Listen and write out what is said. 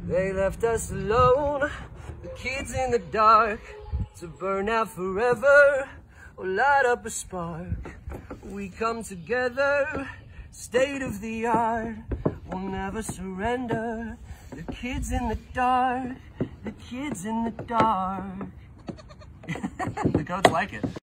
They left us alone, the kids in the dark, to burn out forever or light up a spark. We come together, state of the art, we'll never surrender. The kids in the dark, the kids in the dark. The goats like it.